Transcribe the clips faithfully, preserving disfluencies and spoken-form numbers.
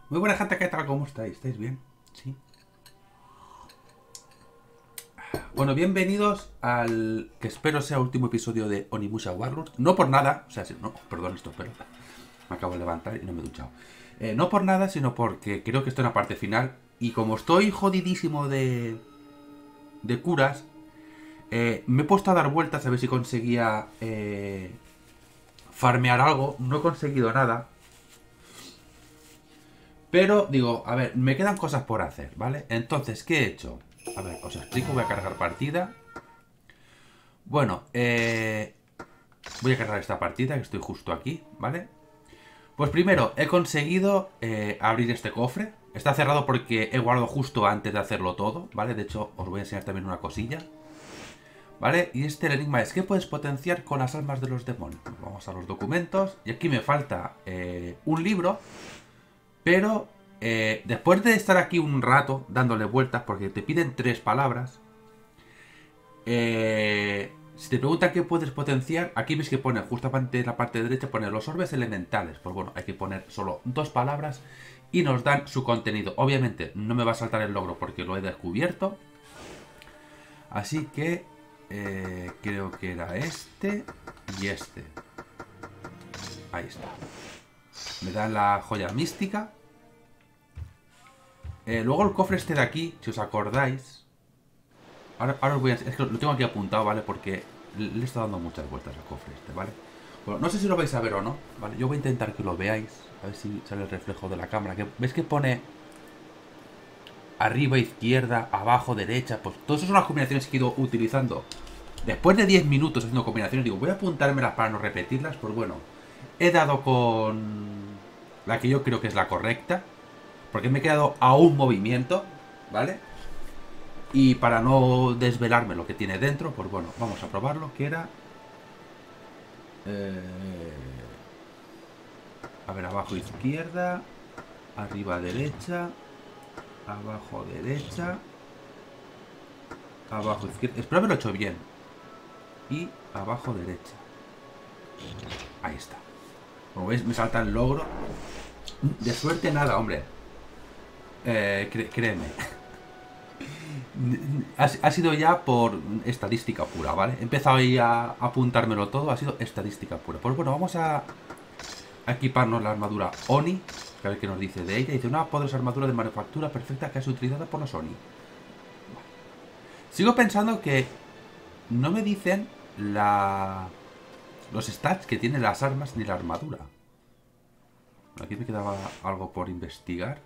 Muy buena gente, ¿qué tal? ¿Cómo estáis? ¿Estáis bien? Sí. Bueno, bienvenidos al que espero sea último episodio de Onimusha Warlord. No por nada, o sea, si- no, perdón estos pelos. Me acabo de levantar y no me he duchado. Eh, no por nada, sino porque creo que estoy en la parte final. Y como estoy jodidísimo de, de curas, eh, me he puesto a dar vueltas a ver si conseguía eh, farmear algo. No he conseguido nada. Pero digo, a ver, me quedan cosas por hacer, ¿vale? Entonces, ¿qué he hecho? A ver, os explico, voy a cargar partida. Bueno, eh, voy a cargar esta partida, que estoy justo aquí, ¿vale? Pues primero, he conseguido eh, abrir este cofre. Está cerrado porque he guardado justo antes de hacerlo todo, ¿vale? De hecho, os voy a enseñar también una cosilla, ¿vale? Y este el enigma es, ¿qué puedes potenciar con las almas de los demonios? Vamos a los documentos. Y aquí me falta eh, un libro, pero eh, después de estar aquí un rato dándole vueltas, porque te piden tres palabras, eh, si te preguntan qué puedes potenciar, aquí ves que pone justamente en la parte derecha, pone los orbes elementales. Pues bueno, hay que poner solo dos palabras y nos dan su contenido. Obviamente no me va a saltar el logro porque lo he descubierto. Así que eh, creo que era este y este. Ahí está. Me dan la joya mística. Eh, luego el cofre este de aquí, si os acordáis. Ahora, ahora os voy a... Es que lo tengo aquí apuntado, ¿vale? Porque le he estado dando muchas vueltas al cofre este, ¿vale? Bueno, no sé si lo vais a ver o no, ¿vale? Yo voy a intentar que lo veáis. A ver si sale el reflejo de la cámara. Que, ¿Ves que pone arriba, izquierda, abajo, derecha? Pues todas esas son las combinaciones que he ido utilizando. Después de diez minutos haciendo combinaciones, digo, voy a apuntármelas para no repetirlas. Pues bueno, he dado con la que yo creo que es la correcta. Porque me he quedado a un movimiento, ¿vale? Y para no desvelarme lo que tiene dentro, pues bueno, vamos a probarlo, que era... Eh, a ver, abajo izquierda, arriba derecha, abajo derecha, abajo izquierda... Espero haberlo hecho bien. Y abajo derecha. Ahí está. Como veis, me salta el logro. De suerte nada, hombre. Eh, cre créeme. Ha, ha sido ya por estadística pura, ¿vale? He empezado ahí a apuntármelo todo, ha sido estadística pura. Pues bueno, vamos a, a equiparnos la armadura Oni, a ver qué nos dice de ella. Dice, una poderosa armadura de manufactura perfecta que es utilizada por los Oni. Sigo pensando que no me dicen la... los stats que tienen las armas ni la armadura. Aquí me quedaba algo por investigar.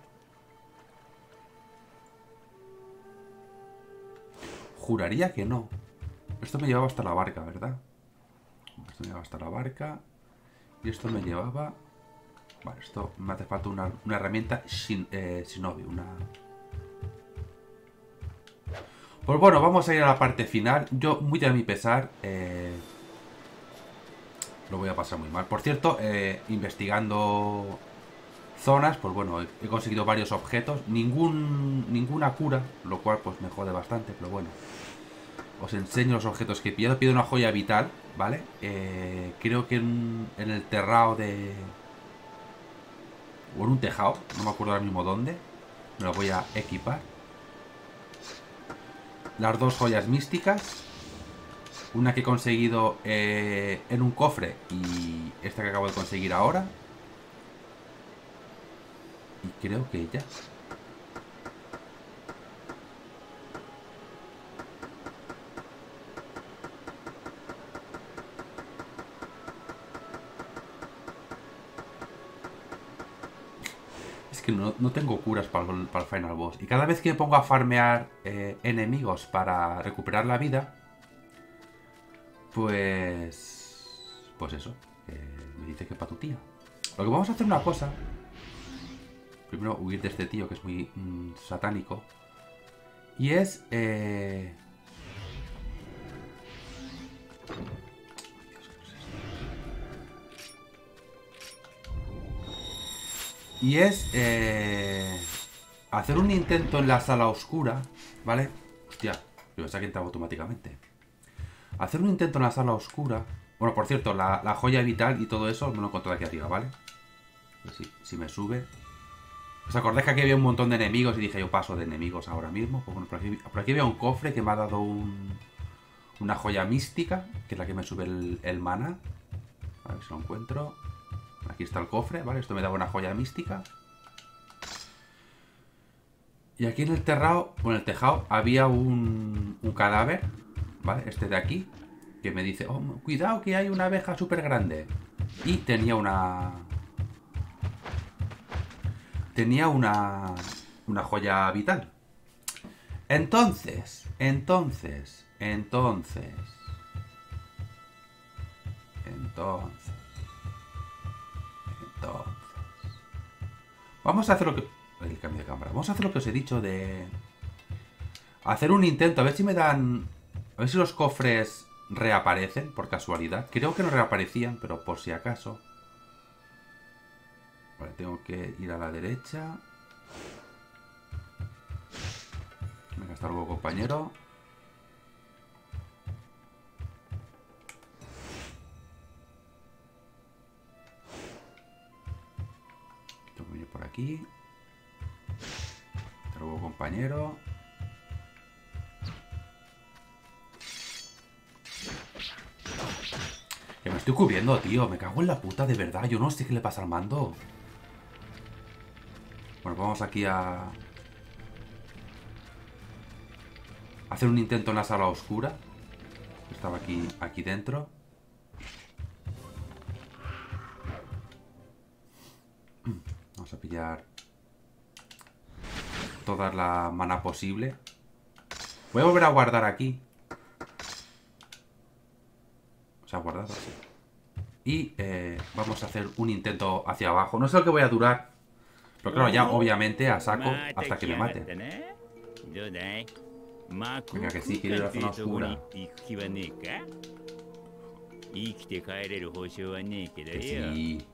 Juraría que no. Esto me llevaba hasta la barca, ¿verdad? Esto me llevaba hasta la barca. Y esto me llevaba... Vale, esto me hace falta una, una herramienta shin, eh, Shinobi, una... Pues bueno, vamos a ir a la parte final. Yo, muy a mi pesar, eh, lo voy a pasar muy mal. Por cierto, eh, investigando zonas, pues bueno, he, he conseguido varios objetos. Ningún, ninguna cura, lo cual pues me jode bastante, pero bueno. Os enseño los objetos que he pillado. Pido una joya vital, ¿vale? Eh, creo que en, en el terrao de... o en un tejado, no me acuerdo ahora mismo dónde. Me lo voy a equipar. Las dos joyas místicas. Una que he conseguido eh, en un cofre y esta que acabo de conseguir ahora. Y creo que ya. Es que no, no tengo curas para el, para el final boss. Y cada vez que me pongo a farmear eh, enemigos para recuperar la vida, pues... Pues eso. Eh, me dice que para tu tía. Lo que vamos a hacer una cosa. Primero huir de este tío que es muy mm, satánico. Y es... Eh... Y es... Eh... hacer un intento en la sala oscura, ¿vale? Hostia, pero se ha quitado automáticamente. Hacer un intento en la sala oscura. Bueno, por cierto, la, la joya vital y todo eso me lo encontré aquí arriba, ¿vale? Pues sí, si me sube. ¿Os acordáis que aquí había un montón de enemigos? Y dije, yo paso de enemigos ahora mismo. Pues bueno, por aquí, por aquí había un cofre que me ha dado un, una joya mística, que es la que me sube el, el maná. A ver si lo encuentro. Aquí está el cofre, ¿vale? Esto me daba una joya mística. Y aquí en el terrado, bueno, en el tejado, había un, un cadáver, ¿vale? Este de aquí, que me dice, oh, cuidado que hay una abeja súper grande. Y tenía una... Tenía una... Una joya vital. Entonces, entonces, entonces... Entonces... Entonces... Vamos a hacer lo que... El cambio de cámara. Vamos a hacer lo que os he dicho de... Hacer un intento, a ver si me dan... A ver si los cofres reaparecen por casualidad. Creo que no reaparecían, pero por si acaso. Vale, tengo que ir a la derecha. Venga, hasta luego, compañero. Tengo que ir por aquí. Hasta luego, compañero. Que me estoy cubriendo, tío. Me cago en la puta, de verdad. Yo no sé qué le pasa al mando. Bueno, vamos aquí a... hacer un intento en la sala oscura. Estaba aquí, aquí dentro. Vamos a pillar toda la mana posible. Voy a volver a guardar aquí. Se ha guardado así. Y eh, vamos a hacer un intento hacia abajo. No sé lo que voy a durar. Pero claro, ya obviamente a saco hasta que me mate. Venga, que sí, quiero ir a la zona oscura. Que sí.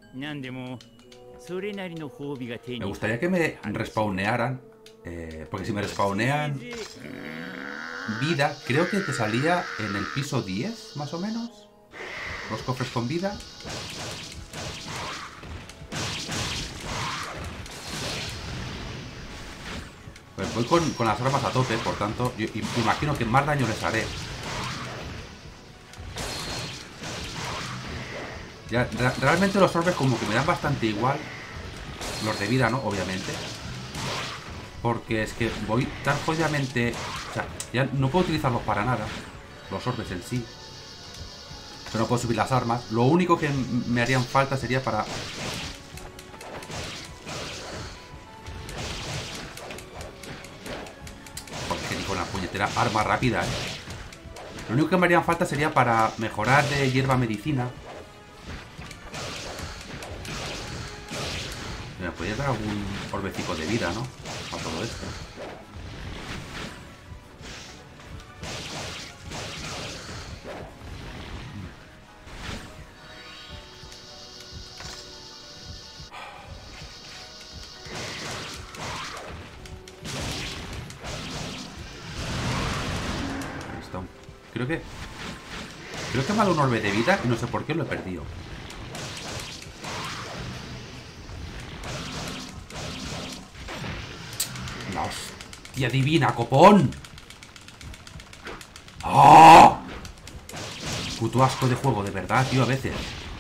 Me gustaría que me respawnearan. Eh, porque si me respawnean vida, creo que te salía en el piso diez, más o menos. Los cofres con vida. Pues voy con, con las armas a tope, por tanto, yo imagino que más daño les haré. Ya, re realmente los orbes como que me dan bastante igual. Los de vida, ¿no? Obviamente. Porque es que voy tan jodidamente... O sea, ya no puedo utilizarlos para nada. Los orbes en sí. Pero no puedo subir las armas. Lo único que me harían falta sería para... Porque ni con la puñetera arma rápida, ¿eh? Lo único que me harían falta sería para mejorar de hierba medicina. Me podría dar algún orbecico de vida, ¿no? A todo esto. Ahí está. Creo que... Creo que me ha dado un orbe de vida y no sé por qué lo he perdido. La hostia divina, copón. ¡Oh! Puto asco de juego, de verdad, tío, a veces.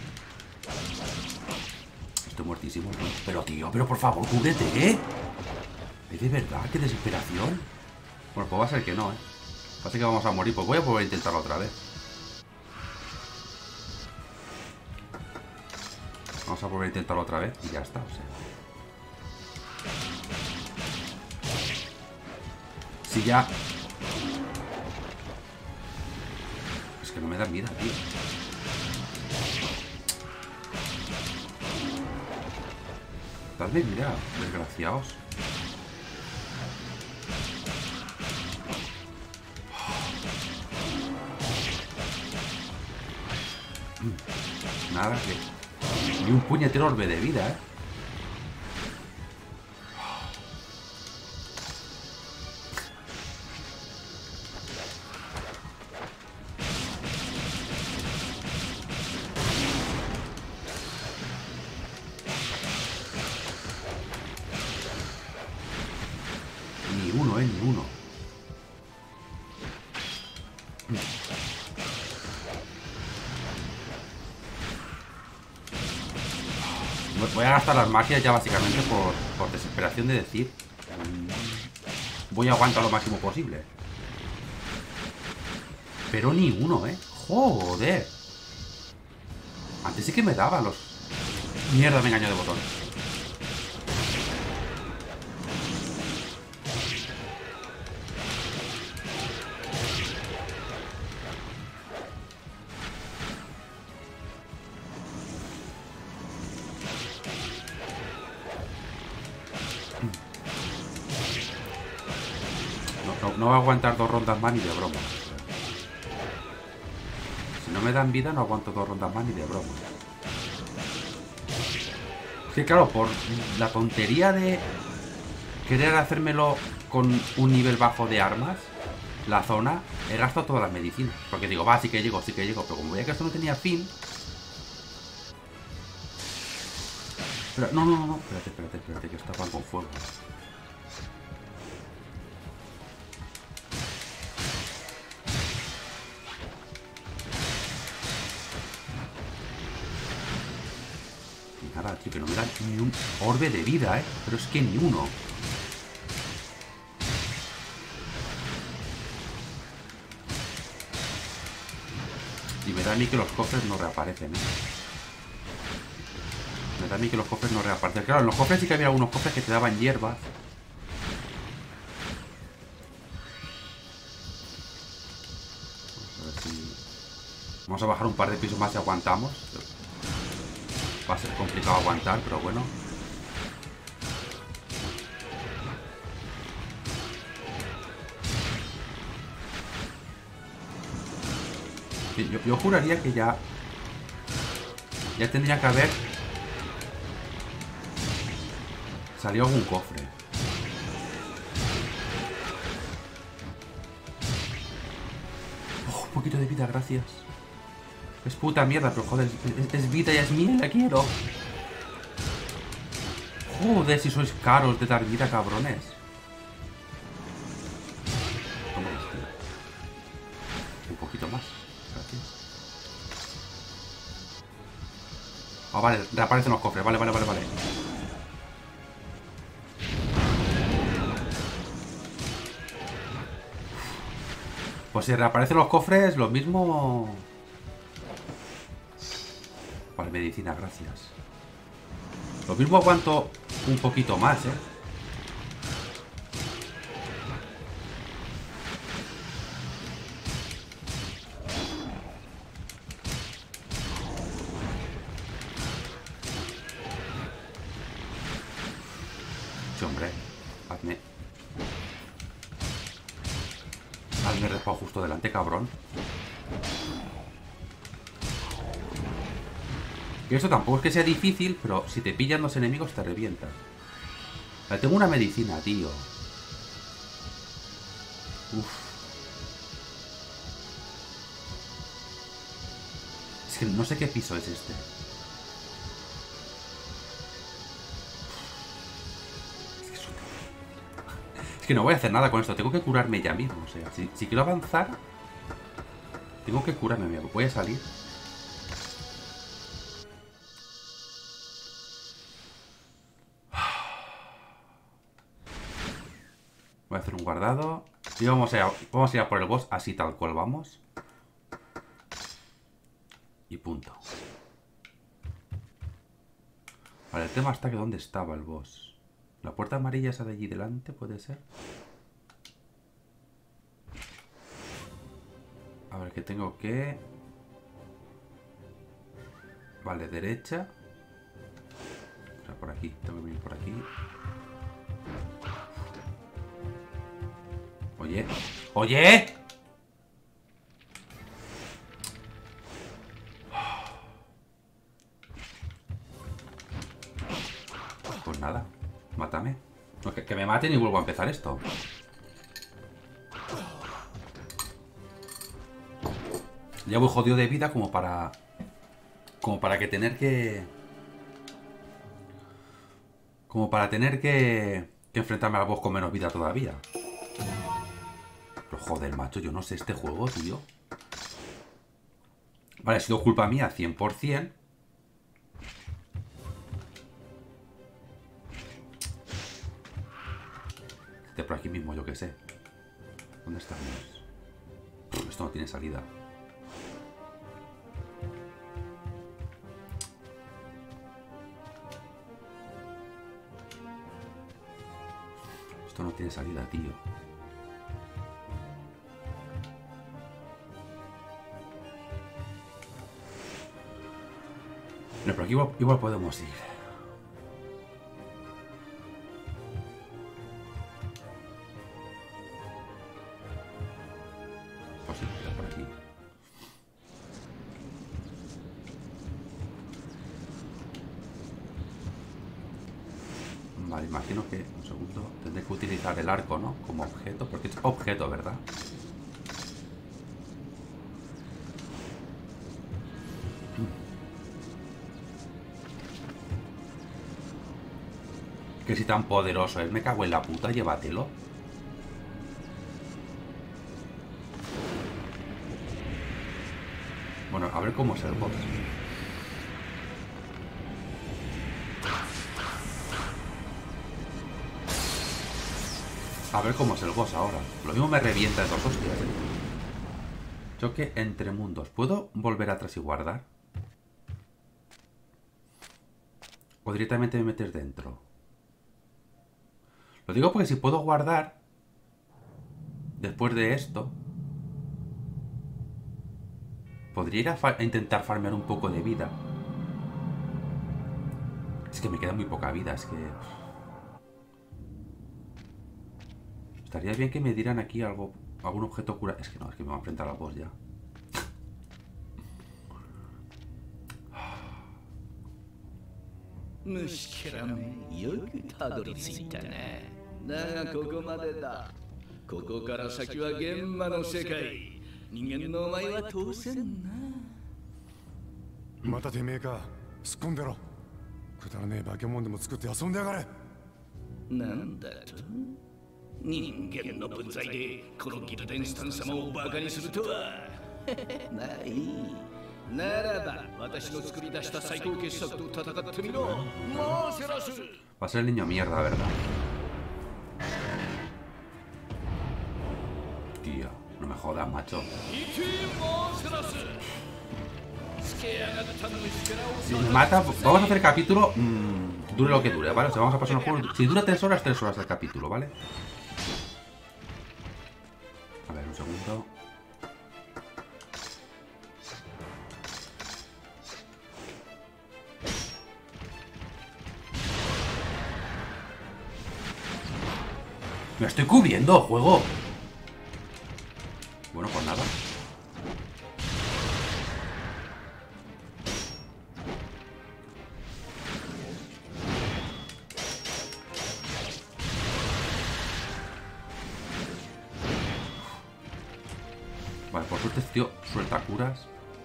Estoy muertísimo, ¿no? Pero, tío, pero por favor, cúbrete, ¿eh? ¿Es de verdad? ¡Qué desesperación! Bueno, pues va a ser que no, ¿eh? Parece que vamos a morir. Pues voy a poder intentarlo otra vez. Vamos a volver a intentarlo otra vez y ya está, o sea. Si ya... Es que no me dan vida, tío. Dadme vida, desgraciados. Nada, que... Ni un puñetero orbe de vida, ¿eh? Ni uno. Voy a gastar las magias ya básicamente por, por desesperación de decir voy a aguantar lo máximo posible. Pero ni uno, ¿eh? Joder. Antes sí que me daba los... Mierda, me engañó de botón. No, no, no va a aguantar dos rondas más ni de broma. Si no me dan vida, no aguanto dos rondas más ni de broma. Es que claro, por la tontería de querer hacérmelo con un nivel bajo de armas, la zona, he gastado todas las medicinas. Porque digo, va, sí que llego, sí que llego. Pero como veía que esto no tenía fin... Pero, no, no, no, no. Espérate, espérate, espérate, que está pan con fuego. Nada, tío, que no me da ni un orbe de vida, ¿eh? Pero es que ni uno. Y me da a mí que los cofres no reaparecen, ¿eh? Me da a mí que los cofres no reaparecen. Claro, en los cofres sí que había algunos cofres que te daban hierbas. Vamos a ver si... Vamos a bajar un par de pisos más si aguantamos. Va a ser complicado aguantar, pero bueno. Yo, yo juraría que ya... Ya tendría que haber... Salió algún cofre. Oh, un poquito de vida, gracias. Es puta mierda, pero joder, es, es vida y es mía, la quiero. Joder, si sois caros de dar vida, cabrones. Toma esto. Un poquito más. Gracias. Ah, vale, reaparecen los cofres. Vale, vale, vale, vale. Pues si reaparecen los cofres, lo mismo... Vale, medicina, gracias. Lo mismo aguanto un poquito más, ¿eh? Sí, hombre. Hazme... Hazme respawn justo delante, cabrón. Que esto tampoco es que sea difícil, pero si te pillan los enemigos te revientan. O sea, tengo una medicina, tío. Uf. Es que no sé qué piso es este. Es que, es un... es que no voy a hacer nada con esto. Tengo que curarme ya mismo. O sea, si, si quiero avanzar, tengo que curarme. Voy a salir. Voy a hacer un guardado. Y vamos a, vamos a ir a por el boss así tal cual vamos. Y punto. Vale, el tema está que ¿dónde estaba el boss? ¿La puerta amarilla esa de allí delante puede ser? A ver, que tengo que... Vale, derecha. O sea, por aquí. Tengo que venir por aquí. Oye. ¡Oye! Pues nada. Mátame. No, que, que me maten y vuelvo a empezar esto. Ya voy jodido de vida como para... Como para que tener que... Como para tener que... Que enfrentarme al boss con menos vida todavía. Pero joder, macho, yo no sé este juego, tío. Vale, ha sido culpa mía cien por cien. De por aquí mismo, yo que sé. ¿Dónde estamos? Esto no tiene salida. Esto no tiene salida, tío. No, pero aquí igual, igual podemos ir. Pues sí, era por aquí. Vale, imagino que... Un segundo. Tendré que utilizar el arco, ¿no? Como objeto. Porque es objeto, ¿verdad? Que si tan poderoso es, me cago en la puta, llévatelo. Bueno, a ver cómo es el boss. A ver cómo es el boss ahora. Lo mismo me revienta de dos hostias. Choque entre mundos. ¿Puedo volver atrás y guardar? O directamente me meter dentro. Lo digo porque si puedo guardar después de esto, podría ir a, a intentar farmear un poco de vida. Es que me queda muy poca vida, es que... Estaría bien que me dieran aquí algo, algún objeto cura... Es que no, es que me va a enfrentar a la boss ya. Va a ser el niño mierda, ¿verdad? Tío, no me jodas, macho. Si me mata, vamos a hacer capítulo mmm, dure lo que dure, ¿vale? O sea, vamos a pasar un juego. Si dura tres horas, tres horas el capítulo, ¿vale? A ver, un segundo. Me estoy cubriendo, juego. Bueno, pues nada. Vale, por suerte este tío suelta curas.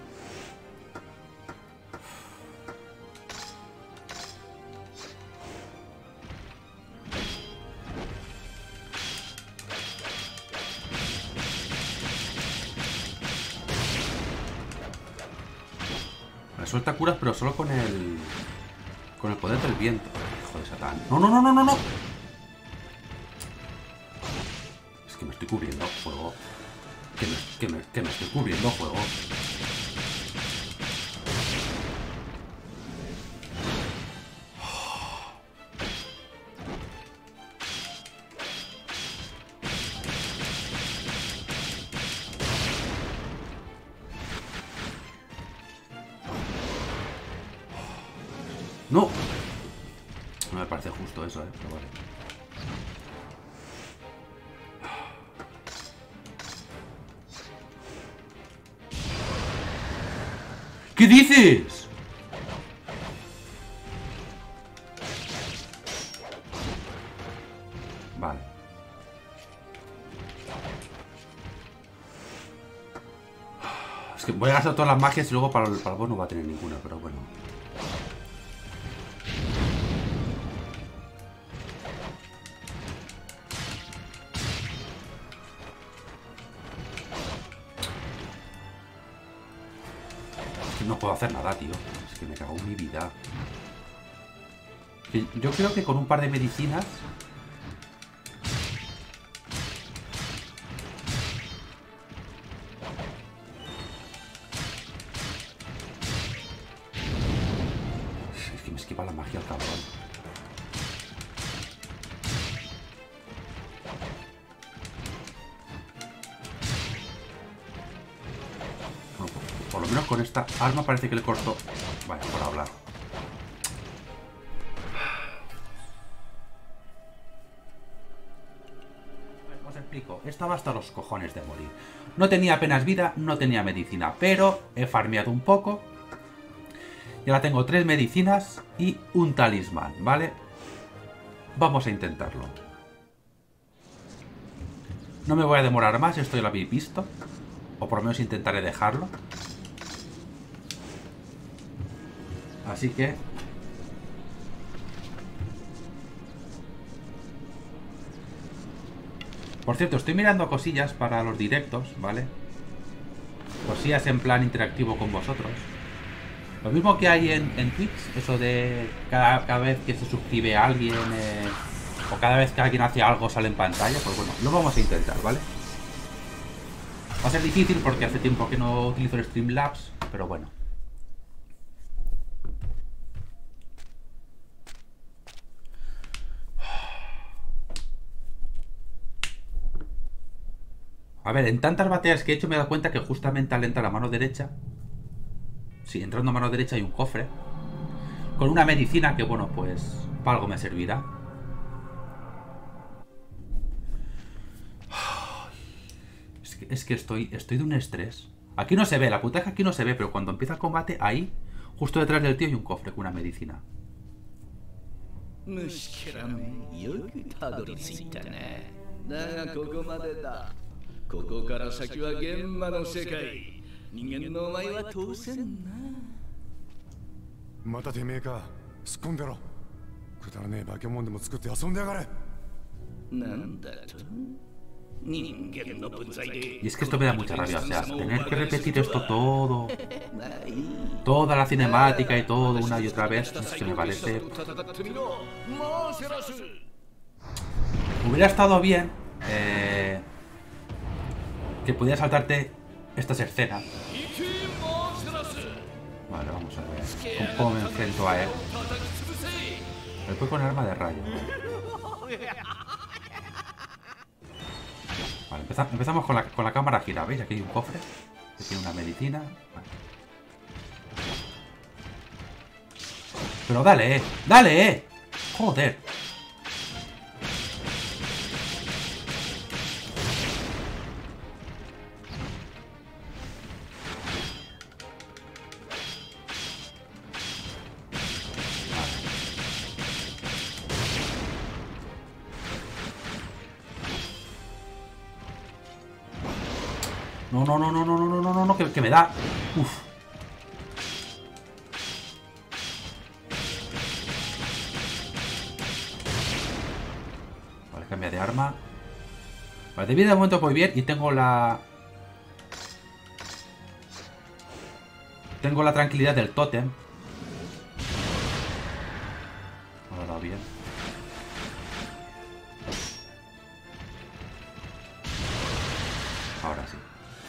Vale, suelta curas, pero solo con el... Con el poder del viento. Hijo de Satán. No, no, no, no, no, no. Es que me estoy cubriendo, juego. Que me, que me, que me estoy cubriendo, juego. No. No me parece justo eso, eh. Pero vale. ¿Qué dices? Vale. Es que voy a gastar todas las magias y luego para el, para el boss no va a tener ninguna, pero bueno. que no puedo hacer nada, tío. Es que me cago en mi vida. Que yo creo que con un par de medicinas... Es que me esquiva la magia el cabrón. Bueno, por, por lo menos con esta arma parece que le corto... Vaya, por hablar. Os explico. Estaba hasta los cojones de morir. No tenía apenas vida, no tenía medicina, pero he farmeado un poco. Y ahora tengo tres medicinas y un talismán, ¿vale? Vamos a intentarlo. No me voy a demorar más, esto ya lo habéis visto. O por lo menos intentaré dejarlo. Así que... Por cierto, estoy mirando cosillas para los directos, ¿vale? Cosillas en plan interactivo con vosotros. Lo mismo que hay en, en Twitch, eso de cada, cada vez que se suscribe a alguien eh, o cada vez que alguien hace algo sale en pantalla, pues bueno, lo vamos a intentar, ¿vale? Va a ser difícil porque hace tiempo que no utilizo el Streamlabs, pero bueno. A ver, en tantas batallas que he hecho me he dado cuenta que justamente al entrar a mano derecha... Sí, entrando a mano derecha hay un cofre con una medicina que, bueno, pues para algo me servirá. Es que, es que estoy, estoy de un estrés. Aquí no se ve, la puta es que aquí no se ve, pero cuando empieza el combate, ahí, justo detrás del tío hay un cofre con una medicina. Y es que esto me da mucha rabia, o sea, tener que repetir esto todo, toda la cinemática y todo una y otra vez, es que me parece... Hubiera estado bien eh, que pudieras saltarte estas escenas. Vale, vamos a ver cómo, cómo me enfrento a él. Me voy con arma de rayo. Vale, empezamos, empezamos con la, con la cámara gira. ¿Veis? Aquí hay un cofre que tiene una medicina. Vale. Pero dale, eh. Dale, eh. Joder. No, no, no, no, no, no, no, no, no, no, que, que me da. Uf. Vale, cambia de arma. Vale, de vida de momento voy bien y tengo la... Tengo la tranquilidad del tótem. Ahora va bien. Ahora sí.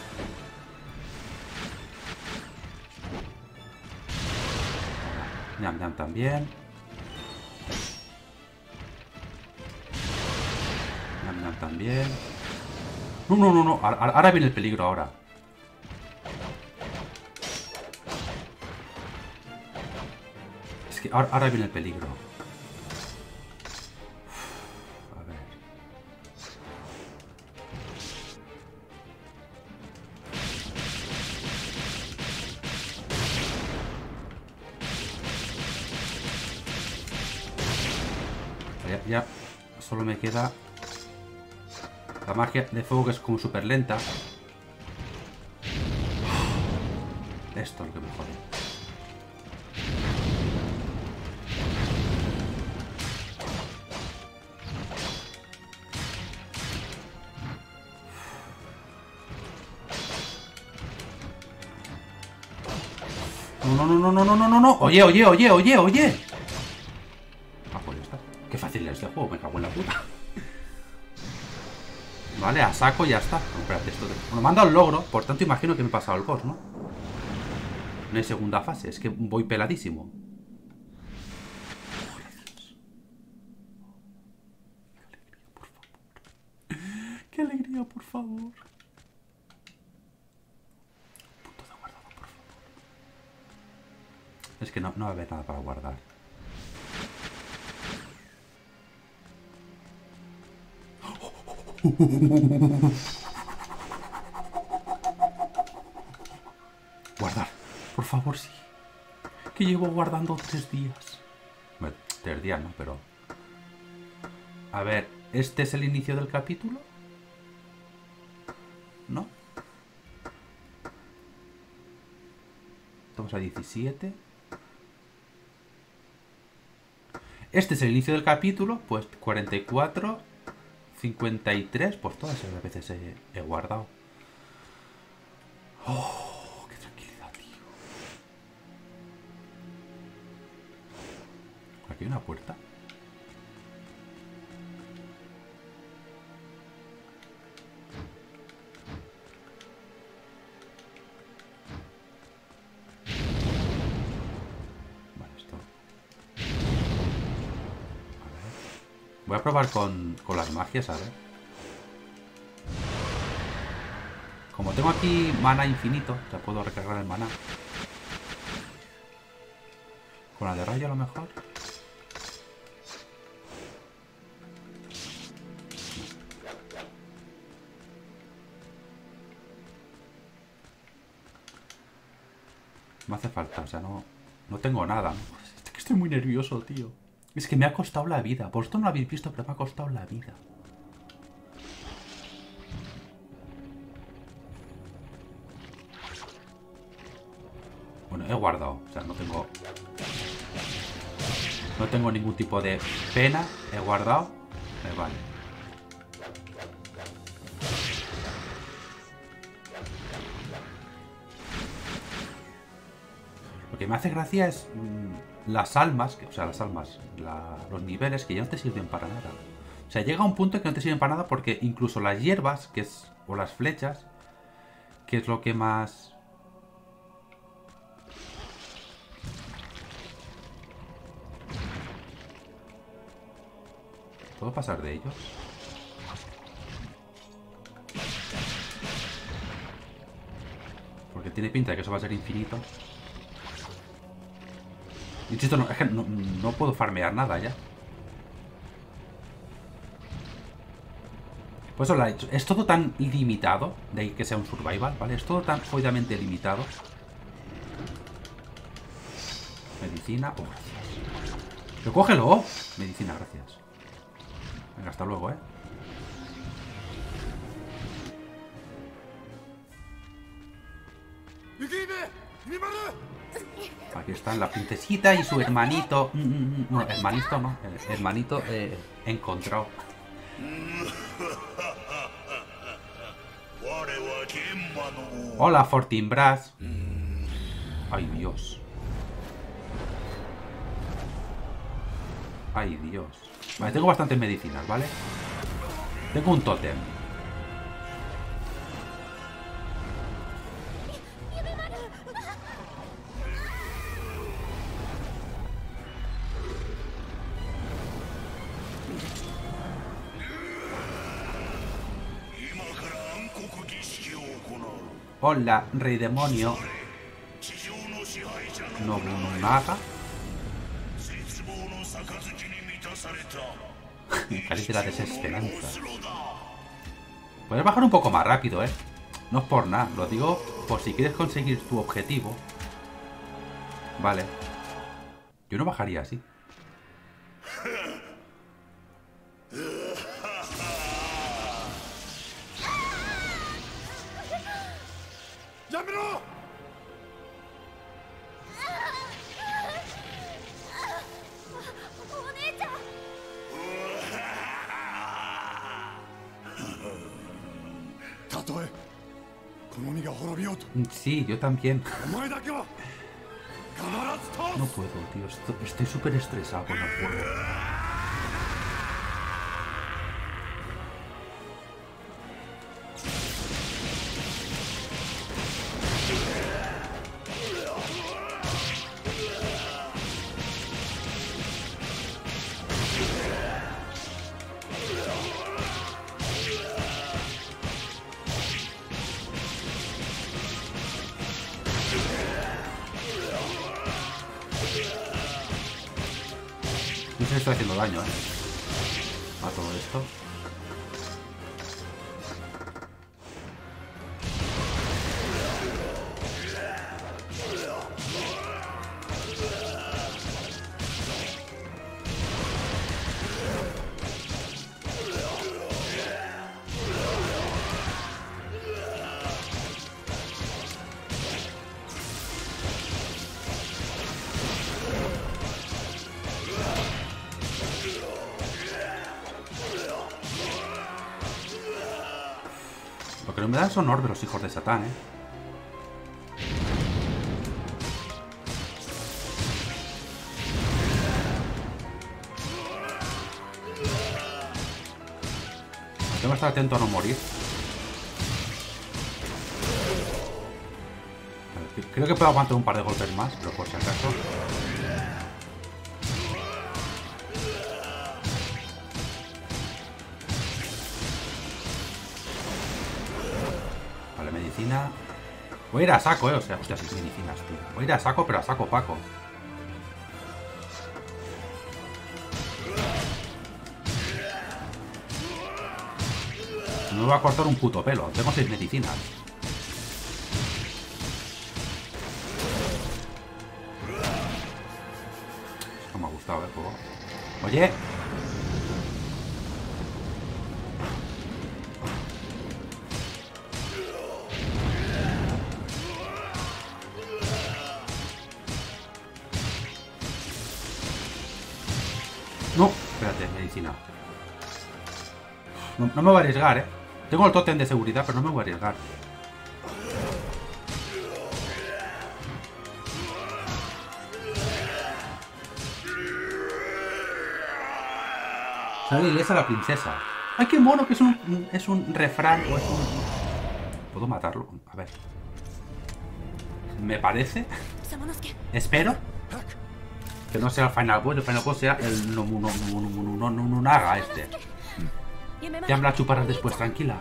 Ñam, ñam también. Ñam, ñam también. No, no, no, no. Ahora, ahora viene el peligro, ahora. Es que ahora, ahora viene el peligro. Uf, a ver. Ya, ya solo me queda la magia de fuego, que es como súper lenta. Esto es lo que me jode. No, no, no, no, no, no, no, no. Oye, oye, oye, oye, oye. Ah, pues ya está. Qué fácil es este juego, me cago en la puta. Vale, a saco y ya está. No, espérate, esto de... Bueno, me han dado el logro, por tanto imagino que me he pasado el boss, ¿no? No hay segunda fase, es que voy peladísimo. Qué alegría, por favor. Punto de guardado, por favor. Es que no, no va a haber nada para guardar. Guardar, por favor, sí. Que llevo guardando tres días. Bueno, tres días, ¿no? Pero... A ver, ¿este es el inicio del capítulo? ¿No? Estamos a diecisiete. Este es el inicio del capítulo, pues cuarenta y cuatro, cincuenta y tres, pues todas esas veces he, he guardado. Oh, qué tranquilidad, tío. Aquí hay una puerta. Voy a probar con, con las magias, a ver. Como tengo aquí mana infinito, ya puedo recargar el mana. Con la de rayo a lo mejor. Me hace falta, o sea, no, no tengo nada. Es que estoy muy nervioso, tío. Es que me ha costado la vida. Vosotros no lo habéis visto, pero me ha costado la vida. Bueno, he guardado. O sea, no tengo... No tengo ningún tipo de pena. He guardado. Me vale. Lo que me hace gracia es... Mmm, las almas, que, o sea, las almas, la, los niveles que ya no te sirven para nada. O sea, llega un punto que no te sirven para nada porque incluso las hierbas, que es, o las flechas, que es lo que más... ¿Puedo pasar de ellos? Porque tiene pinta de que eso va a ser infinito. Insisto, no, es que no, no puedo farmear nada ya. Por eso lo he dicho. Es todo tan limitado. De ahí que sea un survival, ¿vale? Es todo tan jodidamente limitado. Medicina. Oh, gracias. ¡Pero cógelo! Medicina, gracias. Venga, hasta luego, ¿eh? Aquí están la princesita y su hermanito. Bueno, hermanito no. Hermanito eh, encontrado. Hola, Fortinbras. Ay, Dios. Ay, Dios. Vale, tengo bastantes medicinas, ¿vale? Tengo un tótem. Hola, rey demonio. Nobunaga. Casi de la desesperanza. Puedes bajar un poco más rápido, ¿eh? No es por nada, lo digo por si quieres conseguir tu objetivo. Vale. Yo no bajaría así. ¡Llámelo! Sí, yo también. No puedo, tío. Estoy- Estoy súper estresado con el juego. No sé si estoy haciendo daño, eh. A todo esto. Lo que no me dan son orbes los hijos de Satán, eh. Tengo que estar atento a no morir. A ver, creo que puedo aguantar un par de golpes más, pero por si acaso. Vale, medicina. Voy a ir a saco, eh. O sea, hostia, sí, medicinas, tío. Voy a ir a saco, pero a saco Paco. No me va a cortar un puto pelo. Tengo seis medicinas. No me ha gustado el juego. Oye. No, espérate, medicina. No, no me voy a arriesgar, eh. Tengo el tótem de seguridad, pero no me voy a arriesgar. Sale ilesa la princesa. ¡Ay, qué mono! Que es un, es un refrán o es un... ¿Puedo matarlo? A ver. Me parece... Espero que no sea el Final Boss. El Final Boss sea el Nobunaga este. Ya me la chuparás después, tranquila.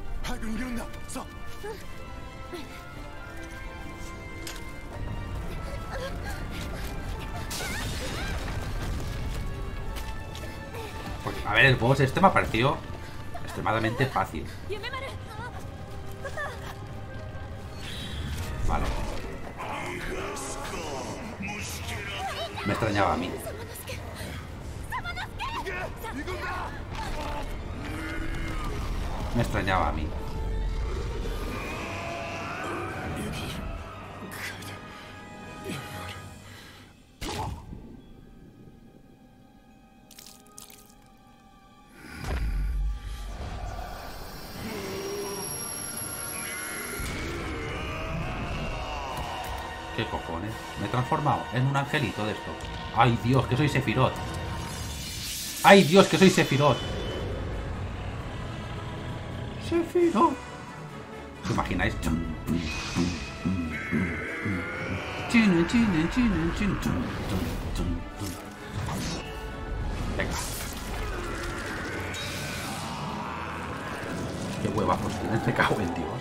Porque, a ver, el boss este me ha parecido extremadamente fácil. Vale. Me extrañaba a mí. Me extrañaba a mí. ¿Qué cojones? Me he transformado en un angelito de esto. ¡Ay, Dios, que soy Sephiroth! ¡Ay, Dios, que soy Sephiroth! ¡Sephiroth! ¿Os imagináis? Venga. Qué huevazos tienen, me cago en Dios.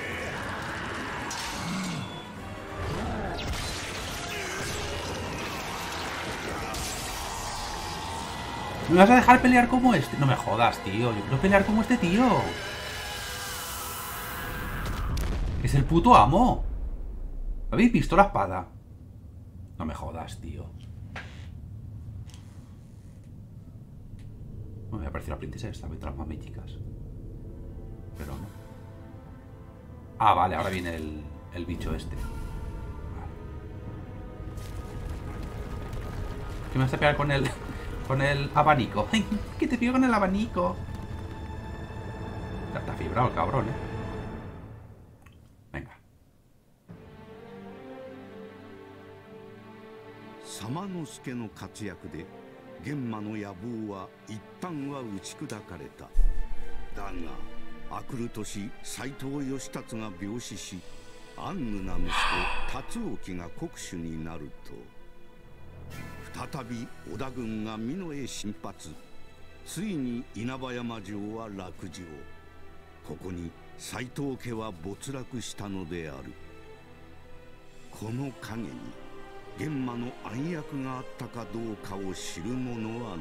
¿Me vas a dejar pelear como este? No me jodas, tío. Yo quiero pelear como este tío. Es el puto amo. ¿Habéis visto la espada? No me jodas, tío. No me ha parecido la princesa esta. Voy tras mami, chicas. Pero no. Ah, vale. Ahora viene el, el bicho este. Vale. ¿Qué me vas a pegar con el... Con el abanico? ¡Ay! ¡Que te pego con el abanico! Está fibrado el cabrón, ¿eh? 様之助の活躍で玄馬の野望は一旦は打ち砕かれた。だが明くる年斎藤義達が病死し、暗愚な息子達興が国主になると、再び織田軍が美濃へ進発。ついに稲葉山城は落城。ここに斎藤家は没落したのである。この陰に玄馬の暗躍があったかどうかを知る者はない。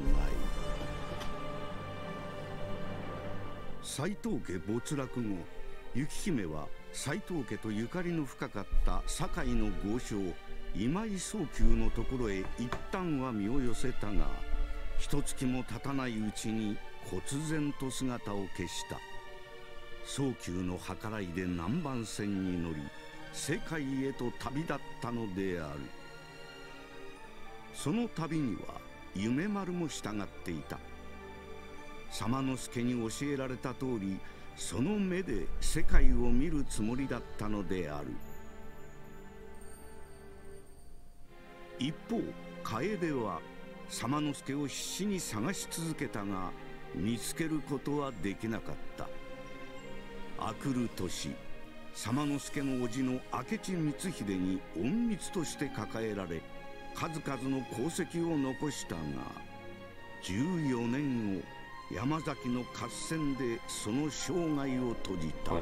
斎藤家没落後、雪姫は斎藤家とゆかりの深かった堺の豪商今井宗久のところへ一旦は身を寄せたが、一月も経たないうちに忽然と姿を消した。宗久の計らいで南蛮船に乗り世界へと旅立ったのである。その旅には夢丸も従っていた。様之助に教えられた通り、その目で世界を見るつもりだったのである。一方楓は様之助を必死に探し続けたが見つけることはできなかった。明くる年、様之助の叔父の明智光秀に隠密として抱えられ、数々の功績を残したが、じゅうよねんご山崎の合戦でその生涯を閉じた。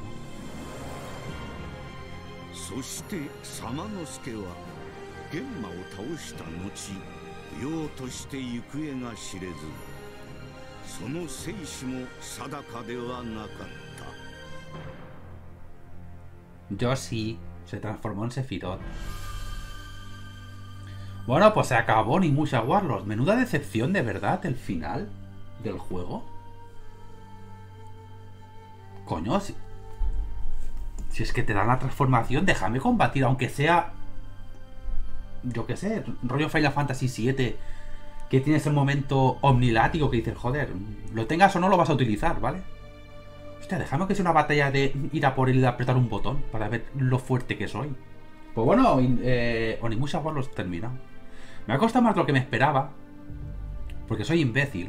そして様之助は玄馬を倒した後、妖として行方が知れず、その生死も定かではなかった。 Yo sí, se transformó en Sephiroth. Bueno, pues se acabó ni Musha Warlords. Menuda decepción, de verdad, el final del juego. Coño, si, si es que te dan la transformación, déjame combatir, aunque sea, yo qué sé, rollo Final Fantasy siete, que tienes el momento omnilático que dices, joder, lo tengas o no lo vas a utilizar, ¿vale? Hostia, déjame que sea una batalla de ir a por él y de apretar un botón para ver lo fuerte que soy. Pues bueno, eh, Onimusha Warlords termina. Me ha costado más de lo que me esperaba, porque soy imbécil.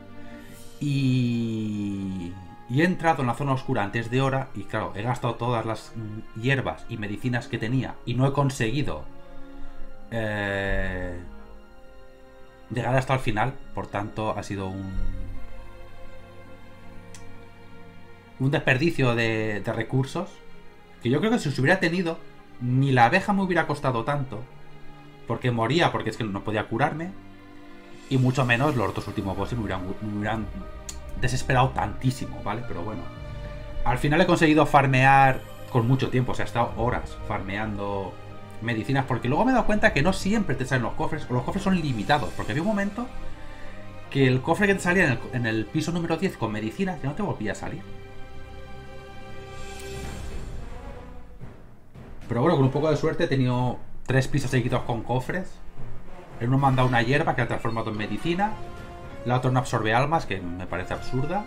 Y... y he entrado en la zona oscura antes de hora y claro, he gastado todas las hierbas y medicinas que tenía y no he conseguido eh, llegar hasta el final. Por tanto, ha sido un... un desperdicio de, de recursos que yo creo que si se hubiera tenido, ni la abeja me hubiera costado tanto, porque moría, porque es que no podía curarme, y mucho menos los dos últimos bosses me hubieran, me hubieran desesperado tantísimo, ¿vale? Pero bueno, al final he conseguido farmear con mucho tiempo, o sea, he estado horas farmeando medicinas, porque luego me he dado cuenta que no siempre te salen los cofres, o los cofres son limitados, porque había un momento que el cofre que te salía en el, en el piso número diez con medicinas, que no te volvía a salir. Pero bueno, con un poco de suerte he tenido tres pisos seguidos con cofres. En uno me han dado una hierba que ha transformado en medicina. La otra no absorbe almas, que me parece absurda.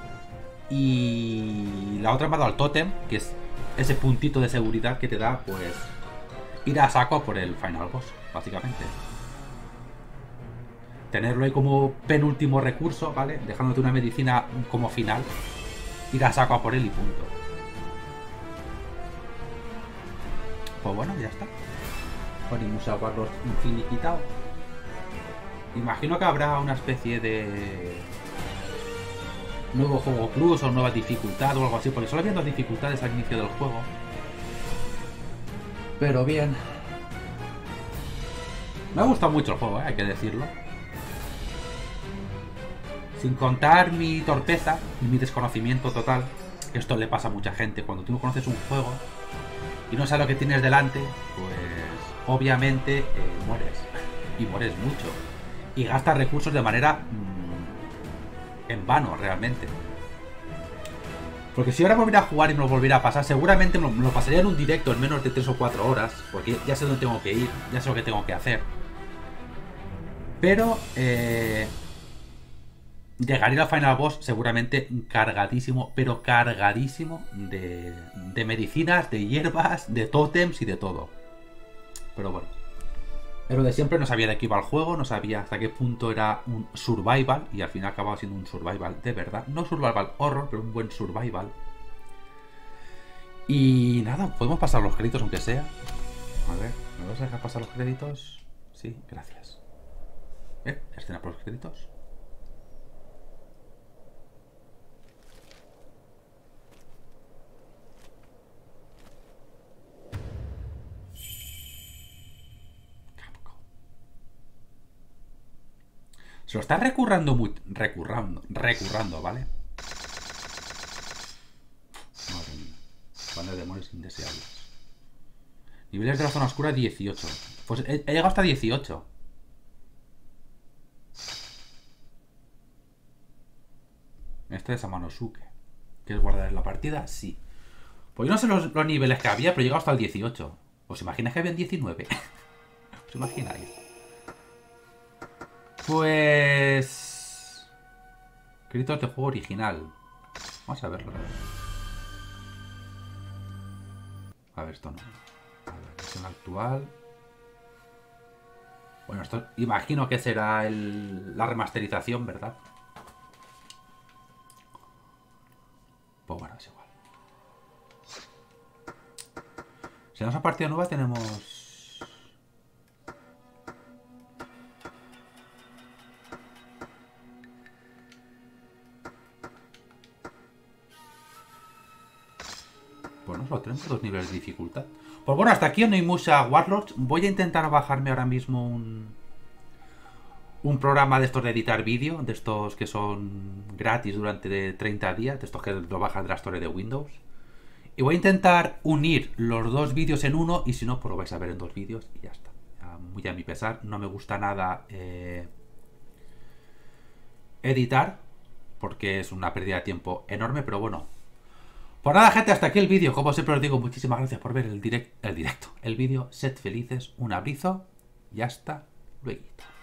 Y la otra me ha dado el tótem, que es ese puntito de seguridad que te da, pues, ir a saco por el final boss, básicamente. Tenerlo ahí como penúltimo recurso, ¿vale? Dejándote una medicina como final. Ir a saco a por él y punto. Pues bueno, ya está. Onimusha Warlords infiniquitado. Imagino que habrá una especie de nuevo juego plus o nueva dificultad o algo así, porque solo había dos dificultades al inicio del juego. Pero bien. Me ha gustado mucho el juego, ¿eh? Hay que decirlo. Sin contar mi torpeza y mi desconocimiento total. Esto le pasa a mucha gente. Cuando tú no conoces un juego y no sabes lo que tienes delante, pues obviamente eh, mueres. Y mueres mucho. Y gastas recursos de manera mmm, en vano, realmente. Porque si ahora volviera a jugar y me lo volviera a pasar, seguramente me lo, me lo pasaría en un directo en menos de tres o cuatro horas. Porque ya sé dónde tengo que ir, ya sé lo que tengo que hacer. Pero eh, llegaría al final boss seguramente cargadísimo, pero cargadísimo de, de medicinas, de hierbas, de tótems y de todo. Pero bueno. Es lo de siempre, no sabía de qué iba el juego, no sabía hasta qué punto era un survival, y al final acababa siendo un survival de verdad. No survival horror, pero un buen survival. Y nada, podemos pasar los créditos aunque sea. A ver, ¿me vas a dejar pasar los créditos? Sí, gracias. ¿Eh? Escena por los créditos. Se lo está recurrando muy... Recurrando, recurrando, ¿vale? Madre mía. Banda de demonios indeseables. Niveles de la zona oscura dieciocho. Pues he, he llegado hasta dieciocho. Este es Amanosuke. ¿Quieres guardar en la partida? Sí. Pues yo no sé los, los niveles que había, pero he llegado hasta el dieciocho. ¿Os imagináis que habían diecinueve? ¿Os imagináis? Pues... Créditos de juego original. Vamos a verlo. A ver, esto no. A ver, versión actual. Bueno, esto imagino que será el, la remasterización, ¿verdad? Pues bueno, es igual. Si damos a partida nueva tenemos... Bueno, solo tenemos dos niveles de dificultad. Pues bueno, hasta aquí no hay mucha Warlords. Voy a intentar bajarme ahora mismo un... Un programa de estos de editar vídeo, de estos que son gratis durante treinta días, de estos que lo bajas de la Store de Windows. Y voy a intentar unir los dos vídeos en uno, y si no, pues lo vais a ver en dos vídeos y ya está. Ya, muy a mi pesar, no me gusta nada eh, editar, porque es una pérdida de tiempo enorme, pero bueno. Pues nada, gente, hasta aquí el vídeo. Como siempre os digo, muchísimas gracias por ver el, direct, el directo, el vídeo. Sed felices, un abrazo y hasta luego.